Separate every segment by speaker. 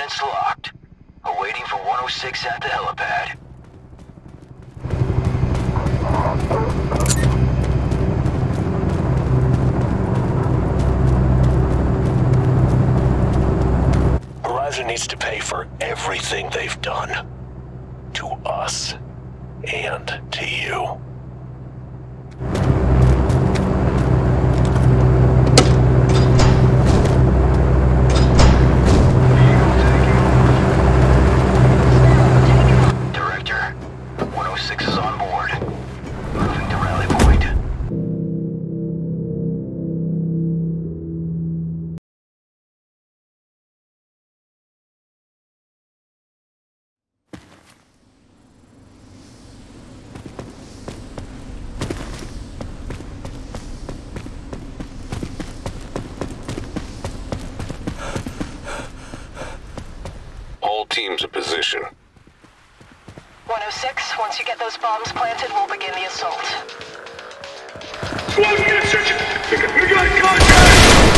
Speaker 1: Coordinates locked. Awaiting for 106 at the helipad.
Speaker 2: Horizon needs to pay for everything they've done. To us. And to you.
Speaker 1: Director, 106 is on board. Moving to rally point.
Speaker 3: All teams in position.
Speaker 4: 106, once you get those bombs planted, we'll begin the assault.
Speaker 5: Squad, get in search. We got contact!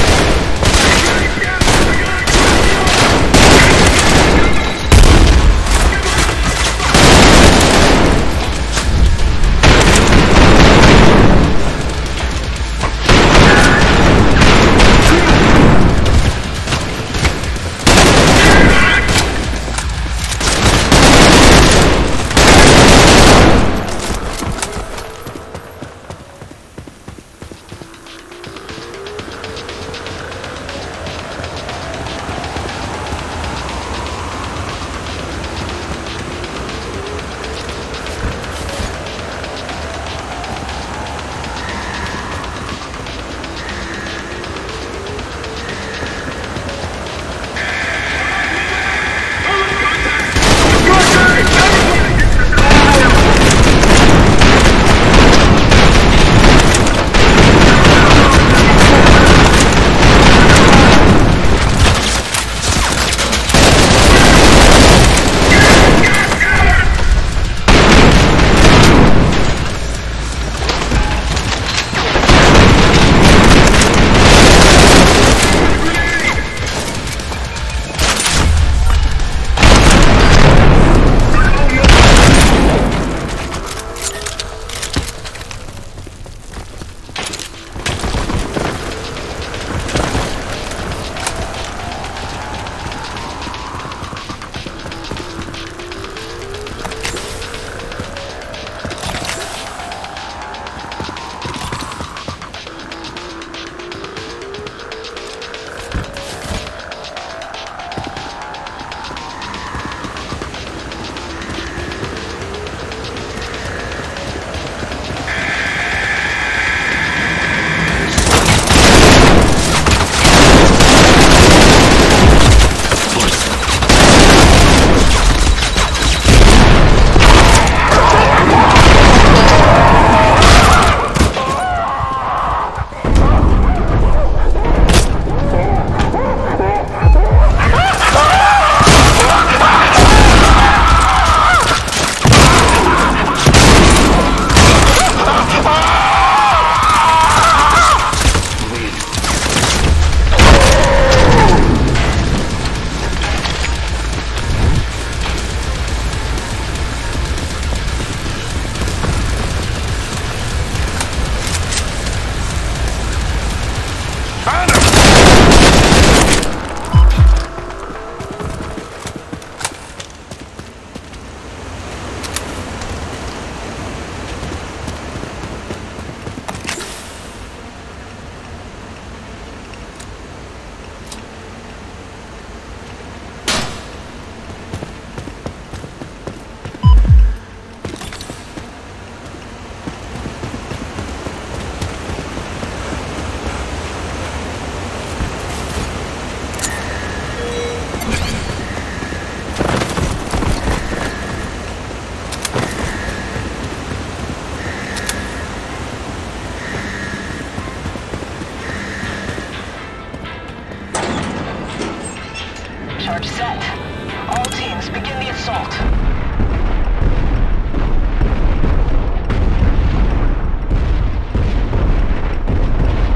Speaker 4: Charge set. All teams, begin the assault.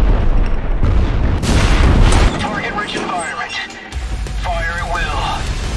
Speaker 4: Target-rich environment. Fire at will.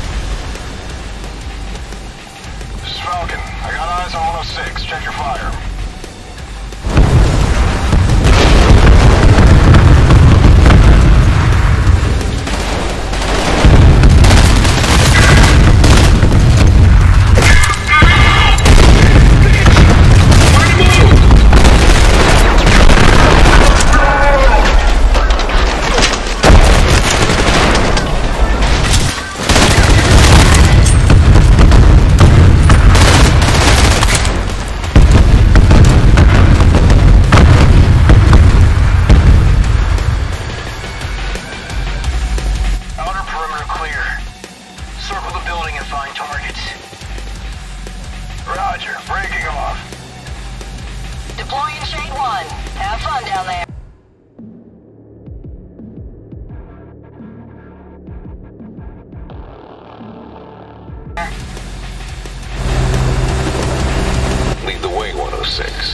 Speaker 1: clear. Circle the building and find targets. Roger, breaking off.
Speaker 4: Deploying Shade 1. Have fun down there.
Speaker 3: Lead the way, 106.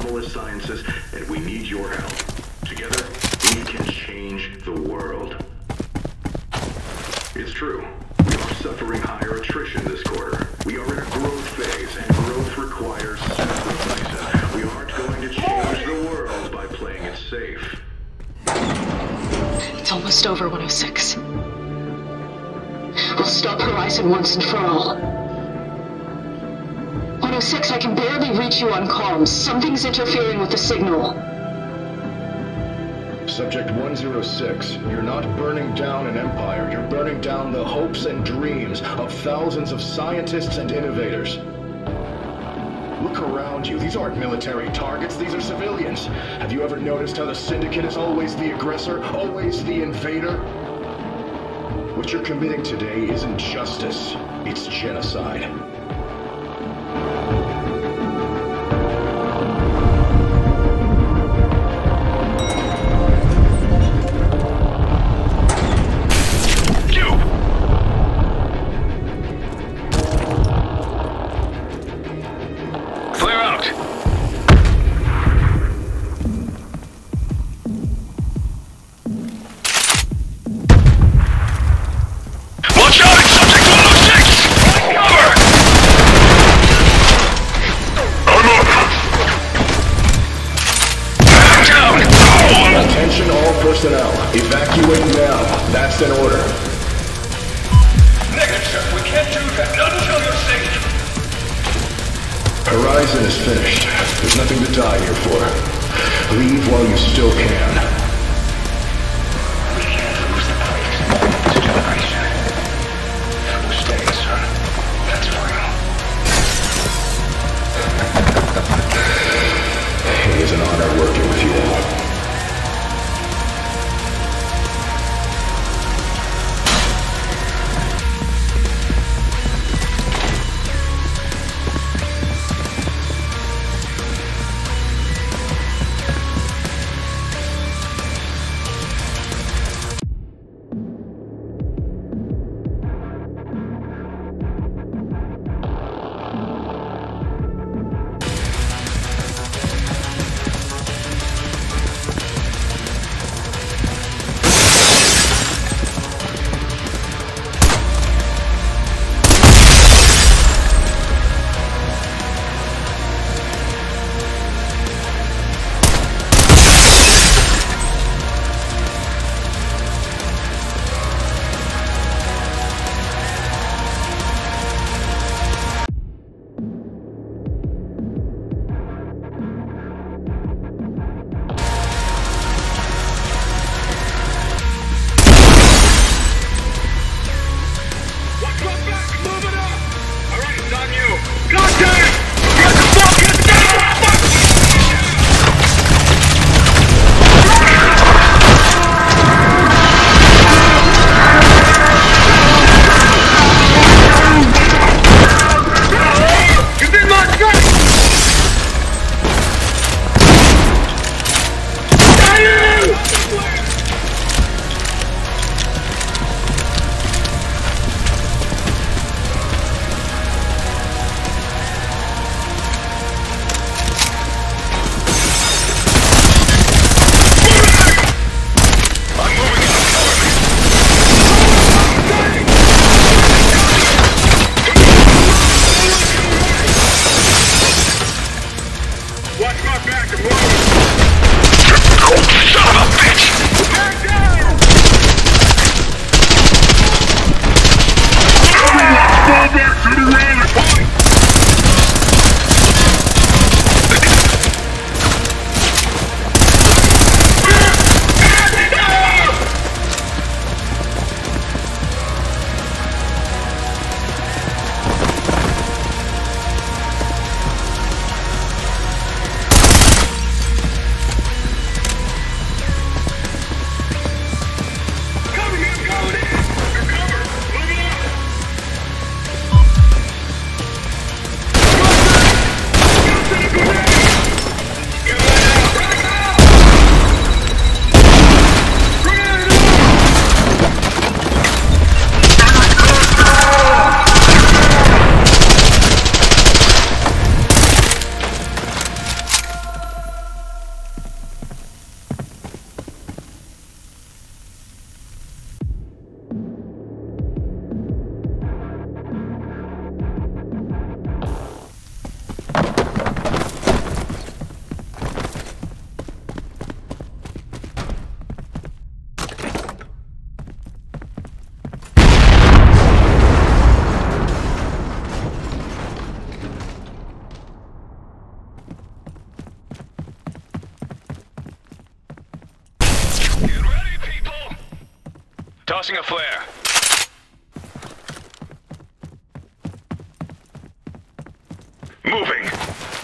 Speaker 5: anomalous sciences, and we need your help. Together, we can change the world. It's true. We are suffering higher attrition this quarter. We are in a growth phase, and growth requires sacrifice. We aren't going to change the world by playing it safe.
Speaker 4: It's almost over, 106. We'll stop Horizon once and for all. 106, I can barely reach you on comms. Something's interfering with the signal.
Speaker 6: Subject 106, you're not burning down an empire, you're burning down the hopes and dreams of thousands of scientists and innovators. Look around you, these aren't military targets, these are civilians. Have you ever noticed how the Syndicate is always the aggressor, always the invader? What you're committing today isn't justice, it's genocide. Personnel, evacuate now. That's an order.
Speaker 5: Negative, sir. We can't do that. Not until you're safe.
Speaker 6: Horizon is finished. There's nothing to die here for. Leave while you still can.
Speaker 5: We can't lose the place. It's a generation. We're staying, sir. That's final.
Speaker 6: It is an honor working with you all.
Speaker 7: Tossing a flare. Moving.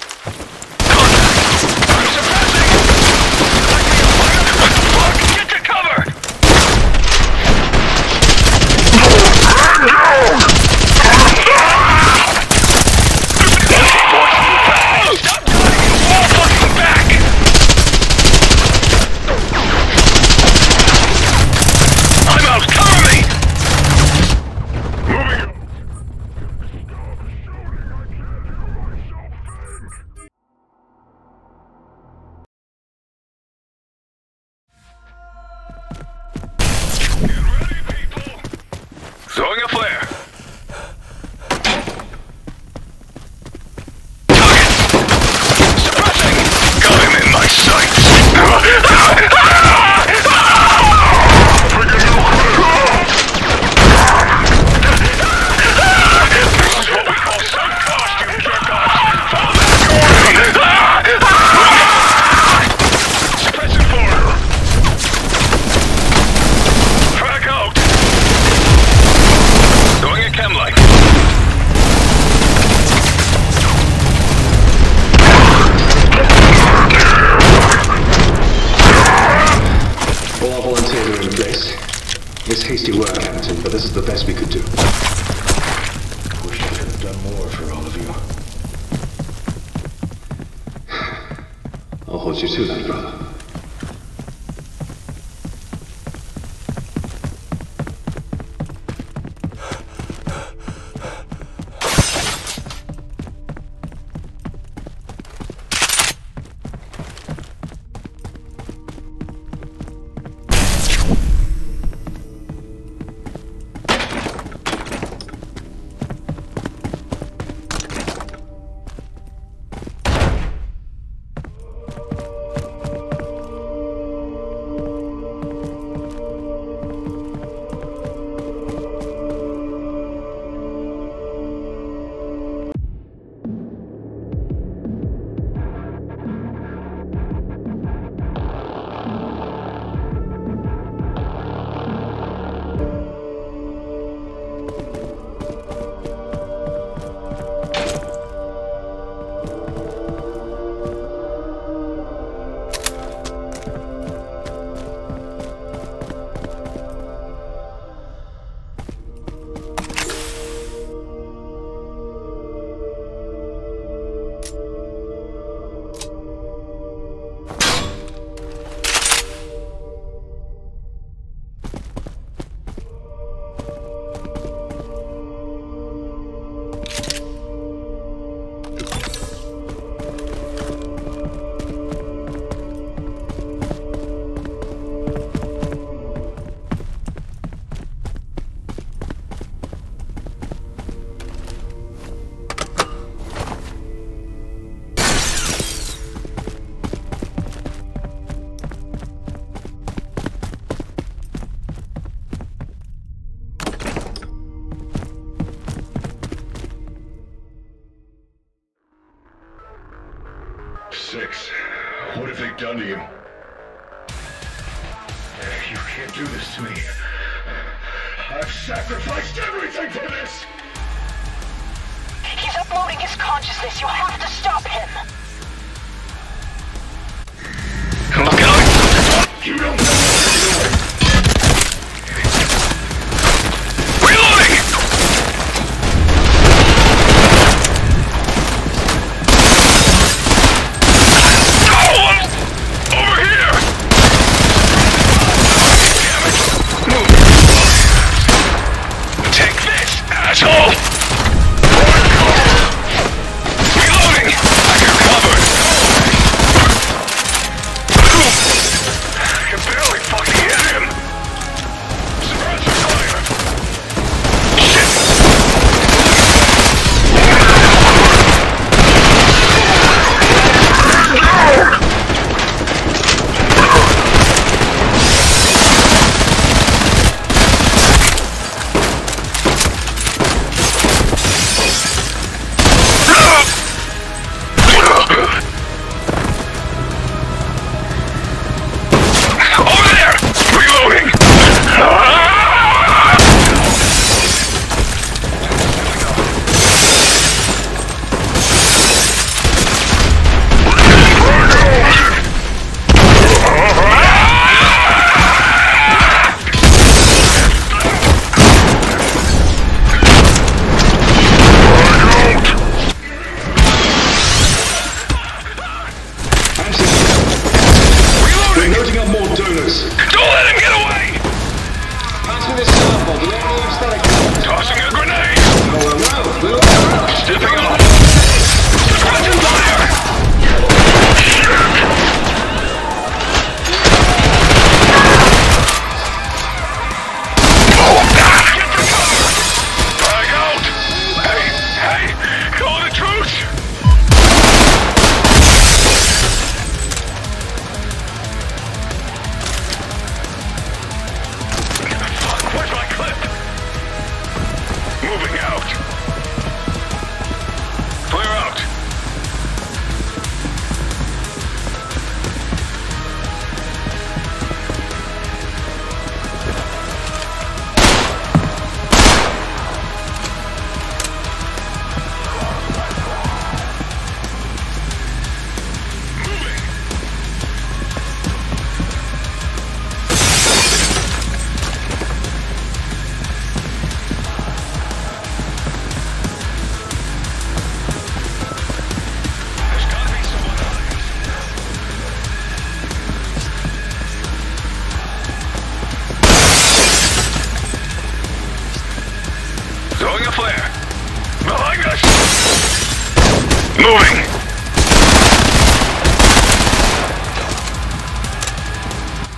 Speaker 7: Throwing a flare. Target! Suppressing! Got him in my sights! This is what we call sunk cost, you jerk-offs! Follow that coordinate! Suppressing forward! Frag out! Going a chem light.
Speaker 6: All our volunteers are in place. It's hasty work, Captain, but this is the best we could do. Wish I could have done more for all of you. I'll hold you to that, brother.
Speaker 5: Six, what have they done to you? You can't do this to me. I've sacrificed everything for this!
Speaker 4: He's uploading his consciousness. You have to stop him.
Speaker 7: Look out!
Speaker 5: You don't know what you're doing!
Speaker 7: Reloading! Over here! Damn it! Move! Take this, asshole! Reloading! I hear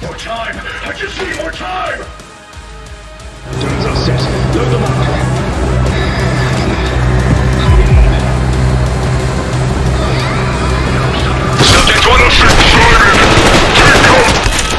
Speaker 5: More time! I just need more time!
Speaker 6: Turns on 6. Load them up.
Speaker 7: Subject 106 sighted! Take cover!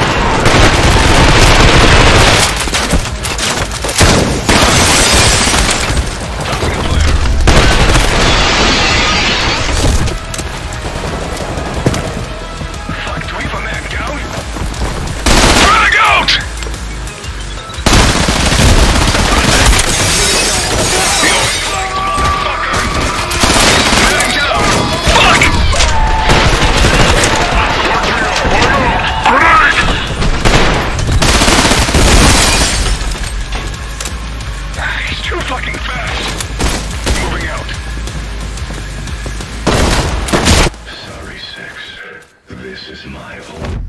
Speaker 5: This is my home.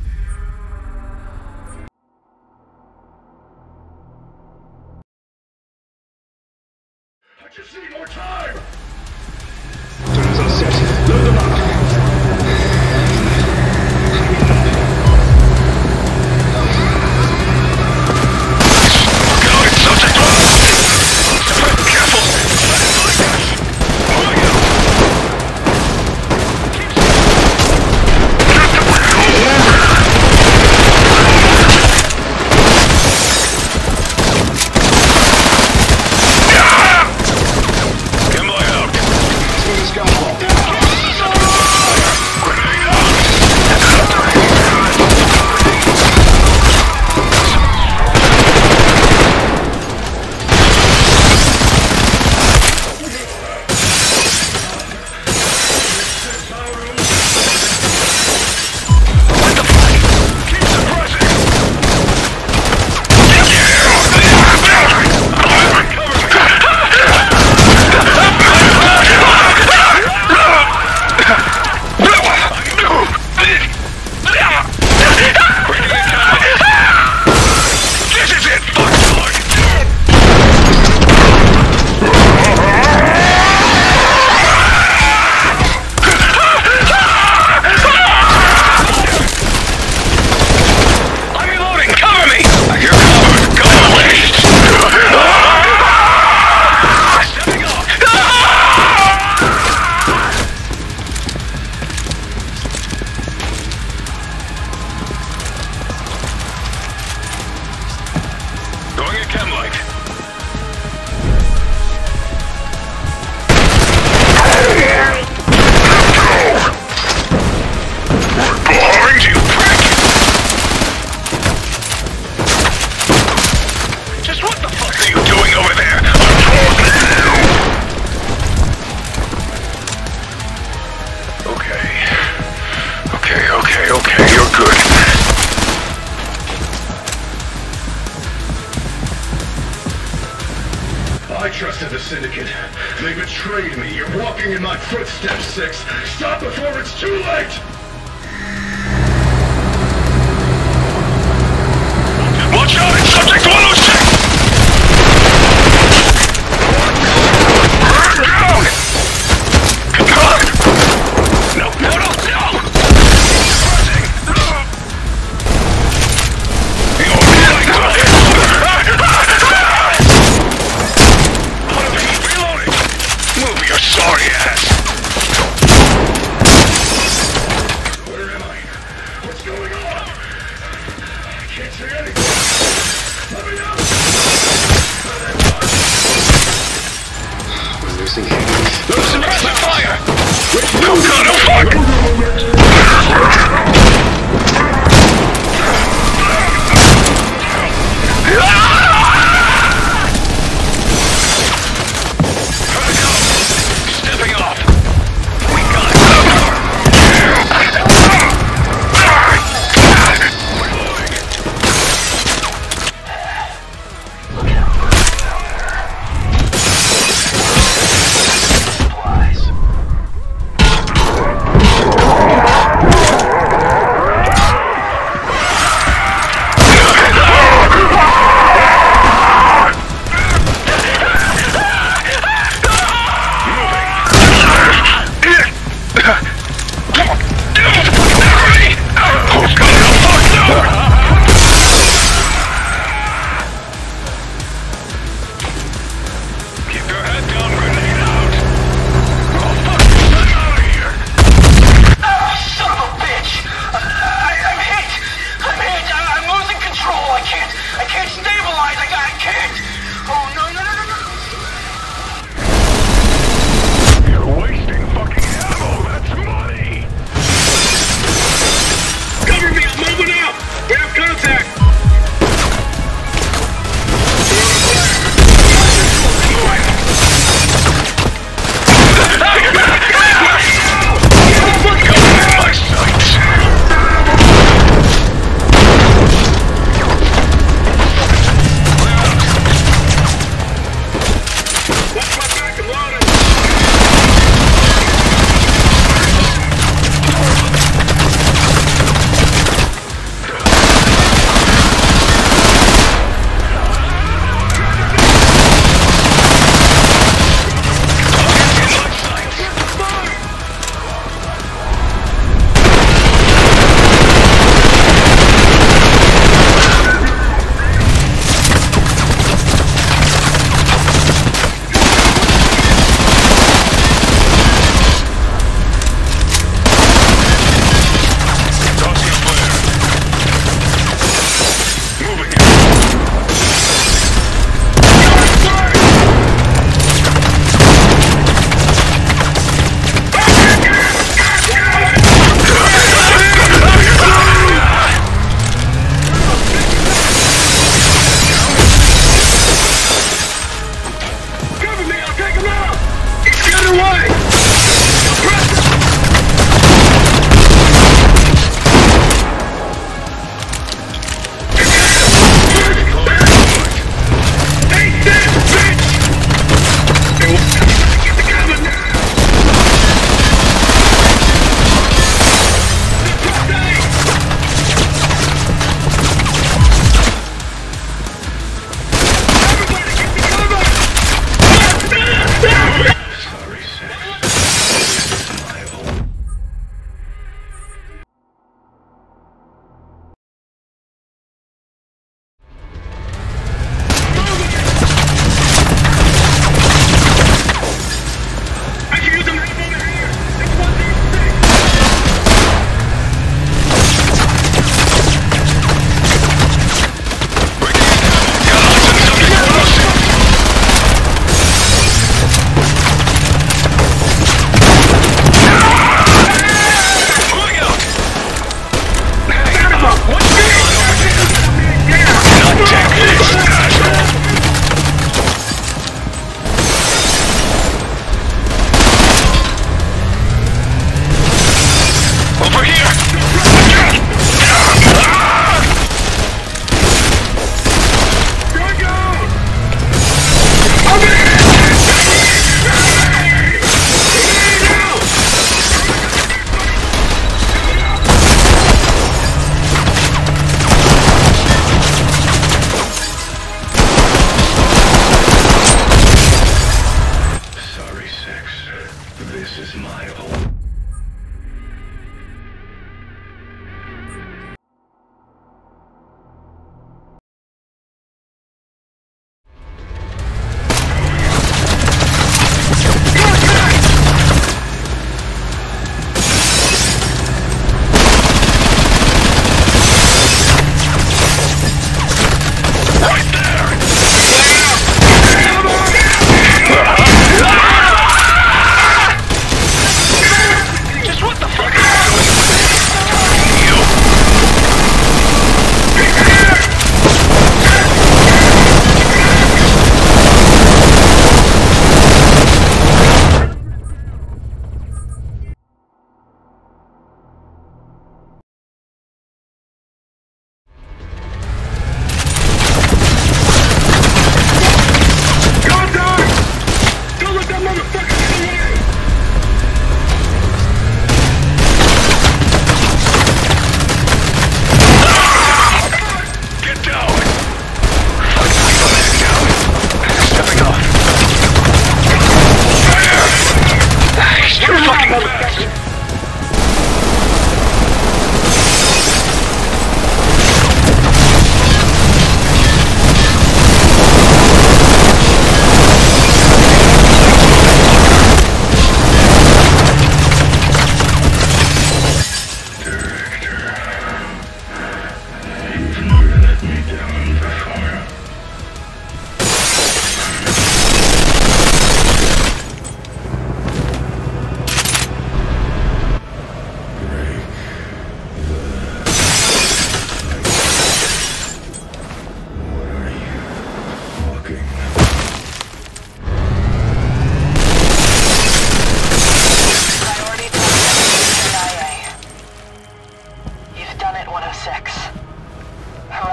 Speaker 5: I just need more time!
Speaker 6: Turns on 6. Load them up.
Speaker 7: Okay, you're good.
Speaker 5: I trusted the Syndicate. They betrayed me. You're walking in my footsteps, 6. Stop before it's too late!
Speaker 7: Watch out! It's Subject 106! Burn down! Come on! No! Move your sorry ass!
Speaker 5: Where am I? What's going on? I can't see anything! Let me out!
Speaker 6: We're losing him.
Speaker 7: Suppress the fire! Oh god, stepping off! We got it!
Speaker 1: Supplies.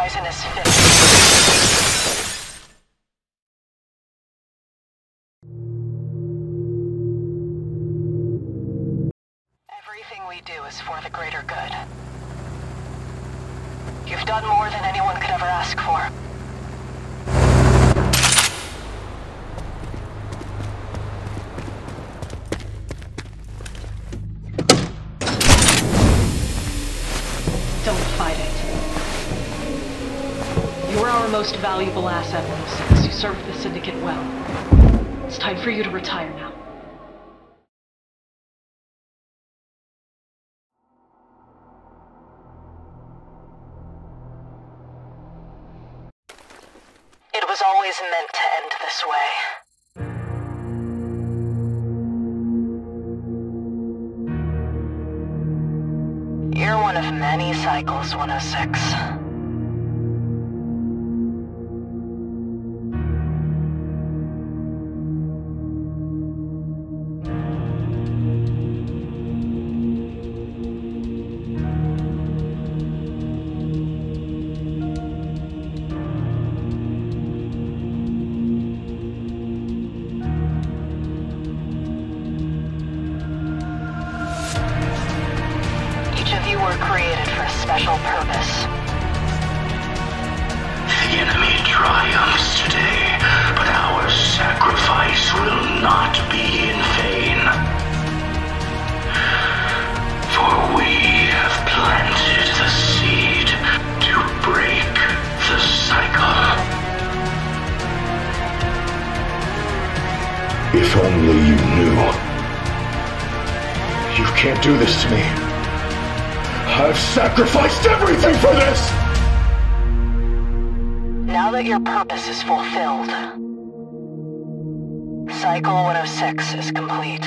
Speaker 4: Horizon is finished. Everything we do is for the greater good. You've done more than anyone could ever ask for. Don't fight it. You're our most valuable asset, 106. You served the Syndicate well. It's time for you to retire now. It was always meant to end this way. You're one of many cycles, 106. Were created for a special purpose.
Speaker 1: The enemy triumphs today, but our sacrifice will not be in vain. For we have planted the seed to break the cycle.
Speaker 6: If only you knew. You can't do this to me. I've sacrificed everything for this!
Speaker 4: Now that your purpose is fulfilled, Cycle 106 is complete.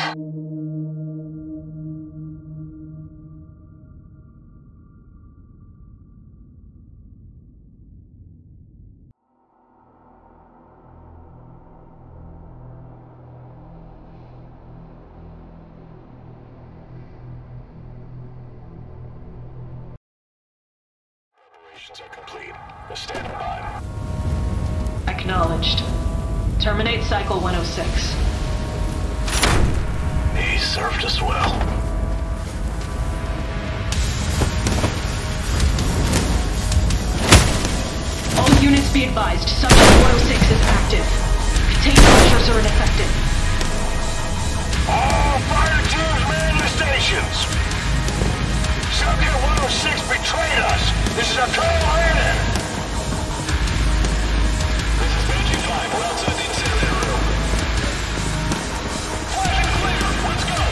Speaker 2: Operations are complete. Stand by.
Speaker 4: Acknowledged. Terminate Cycle 106.
Speaker 2: He served us well.
Speaker 4: All units be advised, Subject 106 is active. Containment measures are ineffective.
Speaker 2: All fire teams man the stations! Subject 106 betrayed us! This is a total landing! This is Banshee 5. We're outside the incinerator room. Flash and clear! Let's go!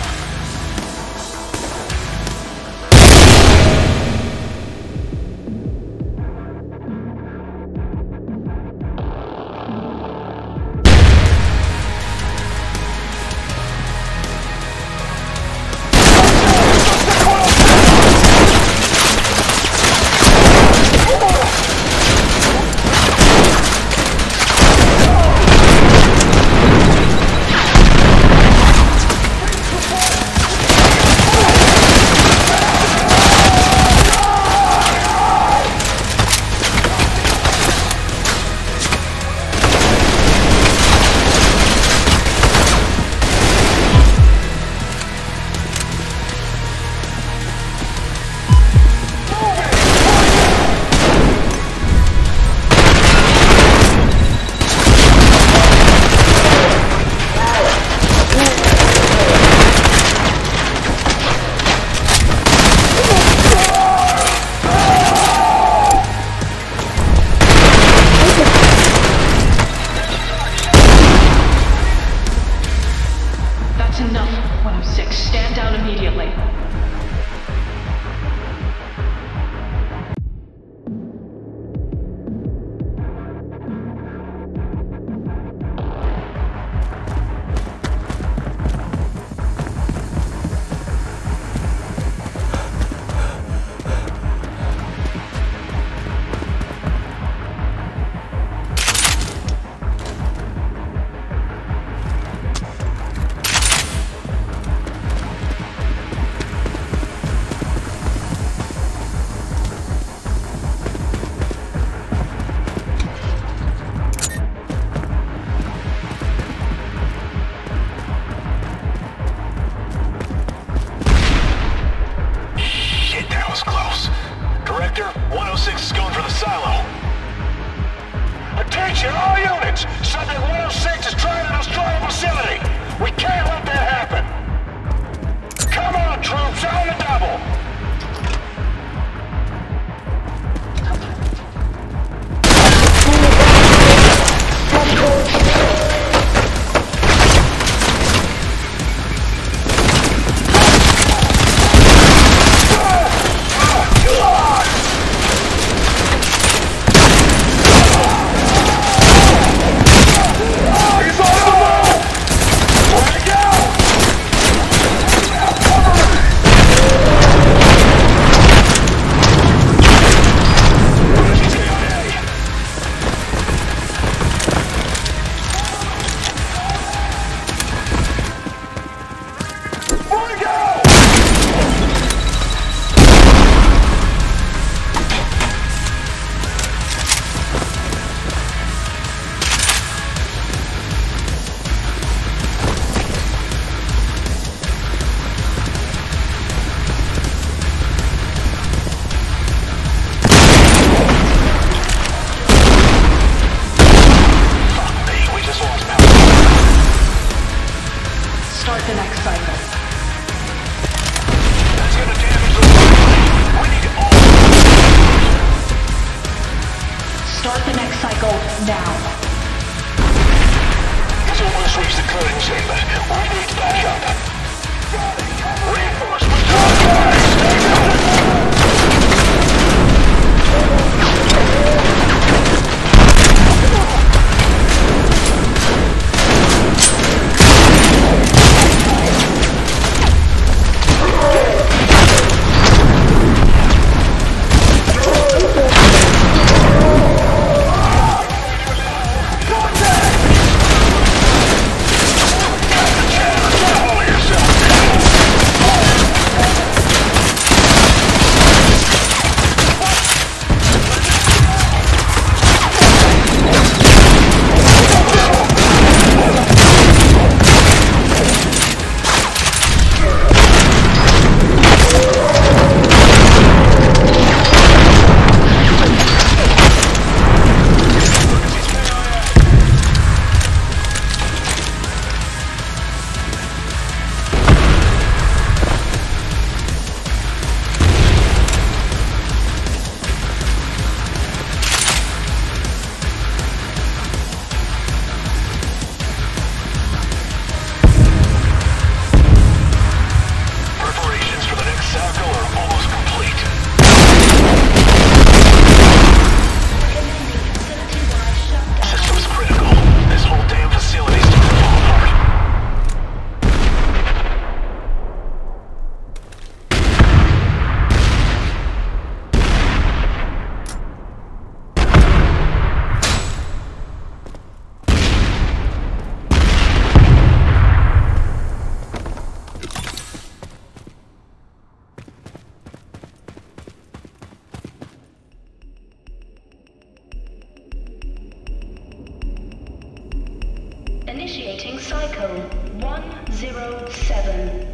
Speaker 8: Initiating cycle 107.